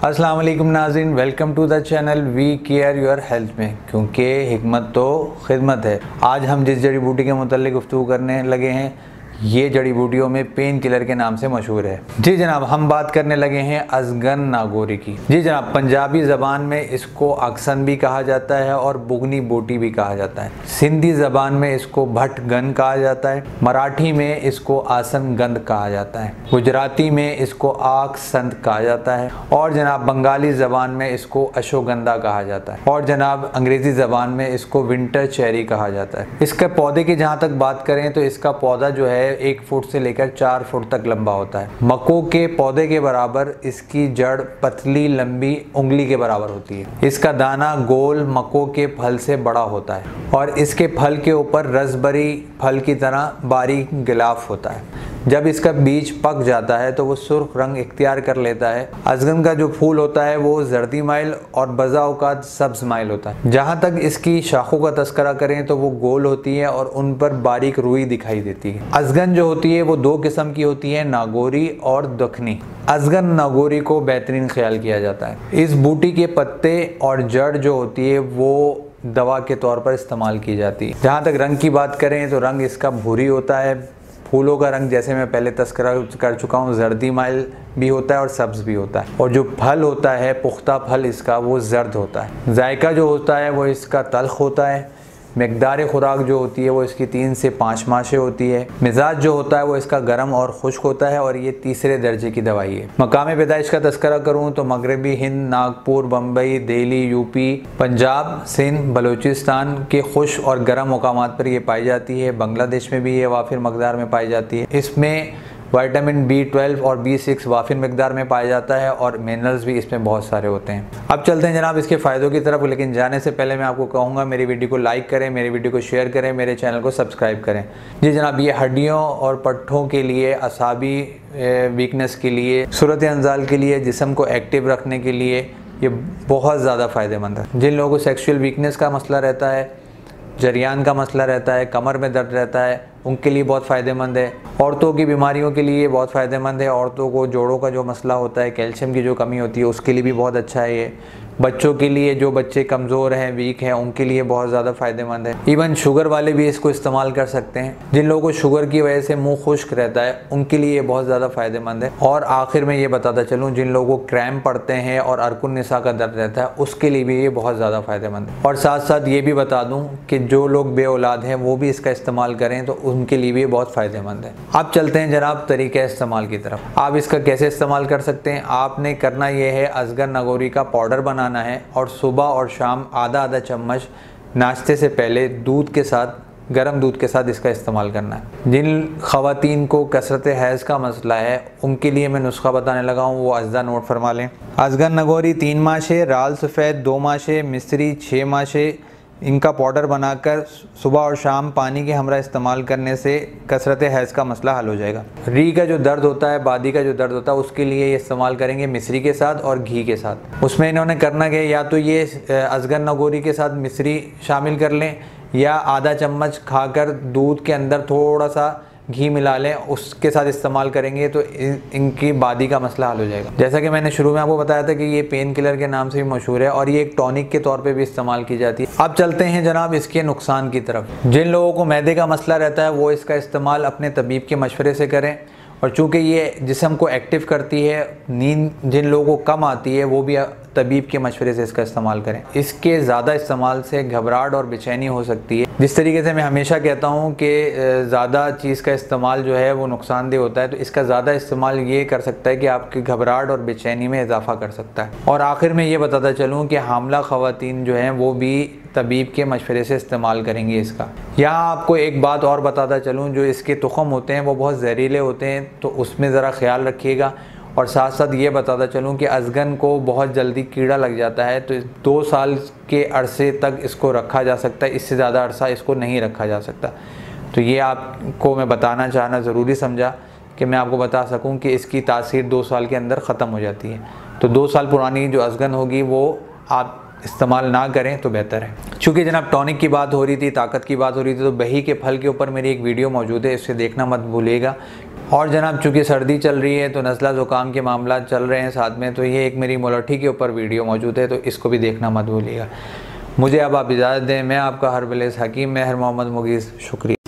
अस्सलाम वालेकुम नाज़रीन, welcome to the channel we care your health में, क्योंकि हिकमत तो खिदमत है। आज हम जिस जड़ी बूटी के मुताल्लिक गुफ्तगू करने लगे हैं, ये जड़ी बूटियों में पेन किलर के नाम से मशहूर है। जी जनाब, हम बात करने लगे हैं अजगन नागौरी की। जी जनाब, पंजाबी ज़बान में इसको अक्सन भी कहा जाता है और बुगनी बोटी भी कहा जाता है। सिंधी ज़बान में इसको भट गन कहा जाता है। मराठी में इसको आसन गंद कहा जाता है। गुजराती में इसको आक संत कहा जाता है और जनाब बंगाली ज़बान में इसको अशोगंधा कहा जाता है और जनाब अंग्रेज़ी ज़बान में इसको विंटर चेरी कहा जाता है। इसके पौधे की जहाँ तक बात करें तो इसका पौधा जो है 1 फुट से लेकर 4 फुट तक लंबा होता है। मक्कों के पौधे के बराबर इसकी जड़ पतली लंबी उंगली के बराबर होती है। इसका दाना गोल मक्कों के फल से बड़ा होता है और इसके फल के ऊपर रसबरी फल की तरह बारीक गिलाफ होता है। जब इसका बीज पक जाता है तो वो सुर्ख रंग इख्तियार कर लेता है। अजगन का जो फूल होता है वो जर्दी माइल और बज़ा औक़ात सब्ज़ माइल होता है। जहाँ तक इसकी शाखों का तस्करा करें तो वो गोल होती है और उन पर बारीक रुई दिखाई देती है। अजगन जो होती है वो 2 किस्म की होती है, नागौरी और दखनी। अजगन नागौरी को बेहतरीन ख्याल किया जाता है। इस बूटी के पत्ते और जड़ जो होती है वो दवा के तौर पर इस्तेमाल की जाती है। जहाँ तक रंग की बात करें तो रंग इसका भूरी होता है। फूलों का रंग जैसे मैं पहले तस्करा कर चुका हूँ, जर्दी माइल भी होता है और सब्ज़ भी होता है। और जो फल होता है, पुख्ता फल इसका, वो जर्द होता है। जायका जो होता है वो इसका तल्ख होता है। मकदार खुराक जो होती है वो इसकी 3 से 5 माशे होती है। मिजाज जो होता है वो इसका गर्म और खुश्क होता है और ये तीसरे दर्जे की दवाई है। मकाम पैदाइश का तस्करा करूँ तो मगरबी हिंद, नागपुर, बम्बई, दिल्ली, यूपी, पंजाब, सिंध, बलूचिस्तान के खुश और गर्म मकामात पर ये पाई जाती है। बांग्लादेश में भी ये वाफिर मकदार में पाई जाती है। इसमें विटामिन B12 और B6 वाफिर मकदार में पाया जाता है और मिनरल्स भी इसमें बहुत सारे होते हैं। अब चलते हैं जनाब इसके फ़ायदों की तरफ, लेकिन जाने से पहले मैं आपको कहूँगा मेरी वीडियो को लाइक करें, मेरी वीडियो को शेयर करें, मेरे चैनल को सब्सक्राइब करें। जी जनाब, ये हड्डियों और पट्ठों के लिए, असाबी वीकनेस के लिए, सूरत अंजाल के लिए, जिस्म को एक्टिव रखने के लिए ये बहुत ज़्यादा फ़ायदेमंद है। जिन लोगों को सेक्सुअल वीकनेस का मसला रहता है, जरियान का मसला रहता है, कमर में दर्द रहता है, उनके लिए बहुत फ़ायदेमंद है। औरतों की बीमारियों के लिए बहुत फ़ायदेमंद है। औरतों को जोड़ों का जो मसला होता है, कैल्शियम की जो कमी होती है, उसके लिए भी बहुत अच्छा है ये। बच्चों के लिए, जो बच्चे कमज़ोर हैं, वीक हैं, उनके लिए बहुत ज़्यादा फ़ायदेमंद है। इवन शुगर वाले भी इसको इस्तेमाल कर सकते हैं। जिन लोगों को शुगर की वजह से मुंह खुश्क रहता है, उनके लिए ये बहुत ज़्यादा फ़ायदेमंद है। और आखिर में ये बताता चलूँ, जिन लोगों को क्रैम्प पड़ते हैं और अरकुन निसा का दर्द रहता है, उसके लिए भी ये बहुत ज़्यादा फ़ायदेमंद है। और साथ साथ ये भी बता दूँ कि जो लोग बे औलाद हैं वो भी इसका इस्तेमाल करें तो उनके लिए भी बहुत फ़ायदेमंद है। अब चलते हैं जनाब तरीक़े इस्तेमाल की तरफ। आप इसका कैसे इस्तेमाल कर सकते हैं? आपने करना ये है, अजगन नागौरी का पाउडर बनाना है और सुबह और शाम आधा चम्मच नाश्ते से पहले दूध के साथ, गर्म दूध के साथ इसका इस्तेमाल करना है। जिन ख़वातीन को कसरत हैज़ का मसला है उनके लिए मैं नुस्खा बताने लगा हूँ, वो अज़दा नोट फरमा लें। अजगन नागौरी 3 माशे, राल सफ़ेद 2 माशे, मिस्री 6 माशे, इनका पाउडर बनाकर सुबह और शाम पानी के हमरा इस्तेमाल करने से कसरत हैज़ का मसला हल हो जाएगा। री का जो दर्द होता है, बादी का जो दर्द होता है, उसके लिए ये इस्तेमाल करेंगे मिस्री के साथ और घी के साथ। उसमें इन्होंने करना क्या, या तो ये अजगन नागौरी के साथ मिस्री शामिल कर लें या आधा चम्मच खाकर दूध के अंदर थोड़ा सा घी मिला लें, उसके साथ इस्तेमाल करेंगे तो इनकी बादी का मसला हल हो जाएगा। जैसा कि मैंने शुरू में आपको बताया था कि ये पेन किलर के नाम से भी मशहूर है और ये एक टॉनिक के तौर पे भी इस्तेमाल की जाती है। अब चलते हैं जनाब इसके नुकसान की तरफ। जिन लोगों को मैदे का मसला रहता है वो इसका इस्तेमाल अपने तबीब के मशवरे से करें। और चूँकि ये जिस्म को एक्टिव करती है, नींद जिन लोगों को कम आती है वो भी तबीब के मशवरे से इसका इस्तेमाल करें। इसके ज़्यादा इस्तेमाल से घबराहट और बेचैनी हो सकती है। जिस तरीके से मैं हमेशा कहता हूँ कि ज़्यादा चीज़ का इस्तेमाल जो है वो नुकसानदेह होता है, तो इसका ज़्यादा इस्तेमाल ये कर सकता है कि आपकी घबराहट और बेचैनी में इजाफा कर सकता है। और आखिर में ये बताता चलूँ कि हामला ख़वातीन जो हैं वो भी तबीब के मशवरे से इस्तेमाल करेंगे इसका। यहाँ आपको एक बात और बताता चलूँ, जो इसके तुख़म होते हैं वो बहुत जहरीले होते हैं, तो उसमें ज़रा ख्याल रखिएगा। और साथ साथ ये बताता चलूँ कि अजगन को बहुत जल्दी कीड़ा लग जाता है, तो 2 साल के अरसे तक इसको रखा जा सकता है, इससे ज़्यादा अरसा इसको नहीं रखा जा सकता। तो ये आपको मैं बताना चाहना ज़रूरी समझा कि मैं आपको बता सकूँ कि इसकी तासीर 2 साल के अंदर ख़त्म हो जाती है। तो 2 साल पुरानी जो अजगन होगी वो आप इस्तेमाल ना करें तो बेहतर है। चूँकि जनाब टॉनिक की बात हो रही थी, ताकत की बात हो रही थी, तो बही के फल के ऊपर मेरी एक वीडियो मौजूद है, इसे देखना मत भूलिएगा। और जनाब चूँकि सर्दी चल रही है तो नज़ला ज़ुकाम के मामला चल रहे हैं साथ में, तो ये एक मेरी मुलट्ठी के ऊपर वीडियो मौजूद है, तो इसको भी देखना मत भूलिएगा। मुझे अब आप इजाज़त दें। मैं आपका हरबिलिस हकीम महर मोहम्मद मुगीज़, शुक्रिया।